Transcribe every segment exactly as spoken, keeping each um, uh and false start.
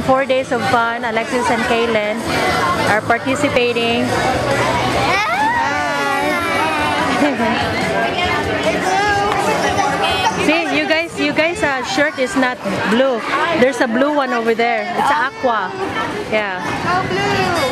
four days of fun. Alexis and Kaylin are participating. See, you guys, you guys' uh, shirt is not blue. There's a blue one over there. It's aqua. Yeah. Oh, blue.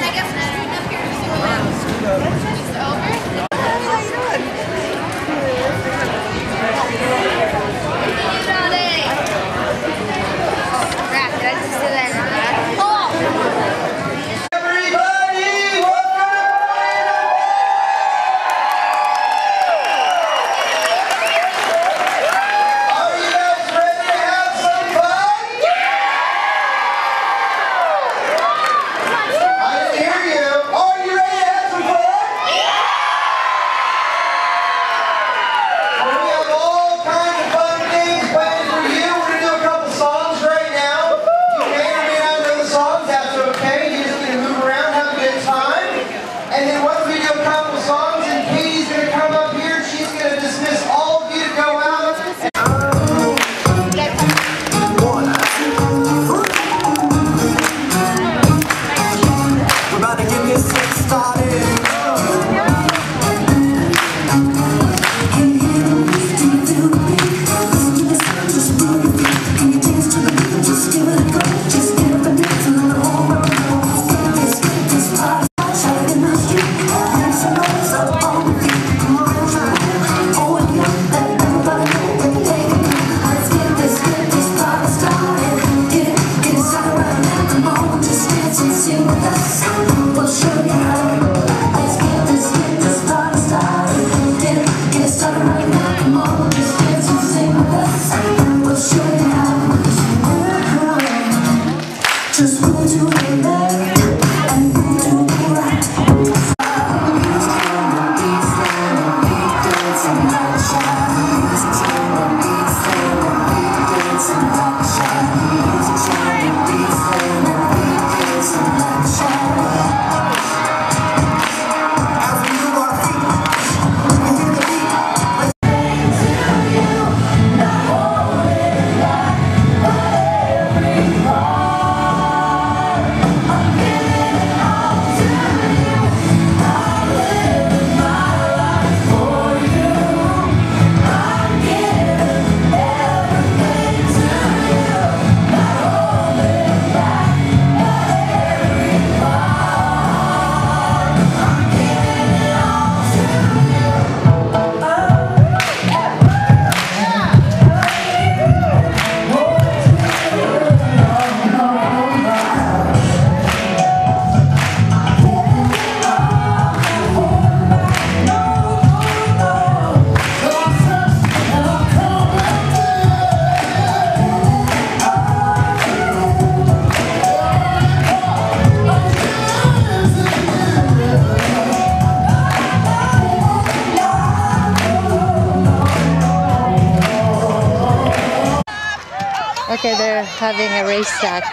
Okay, they're having a race track.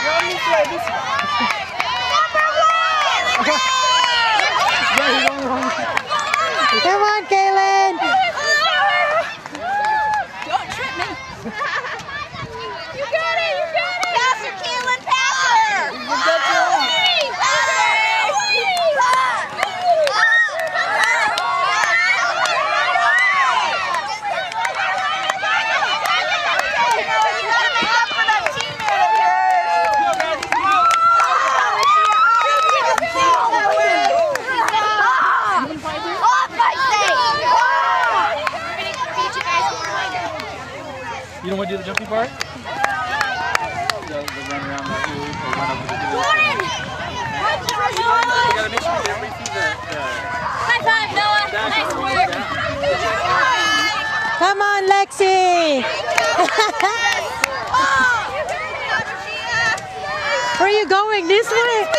Come on, Kaylin! Don't trip me! You got it! You got it! Pass her, Kaylin! Pass her! You got it! You don't want to do the jumping part? The, the run around the hoop or run over the hoop. You gotta make sure you get everything the, the high five, Noah! Nice work! Come on, Lexi! Where are you going? This way?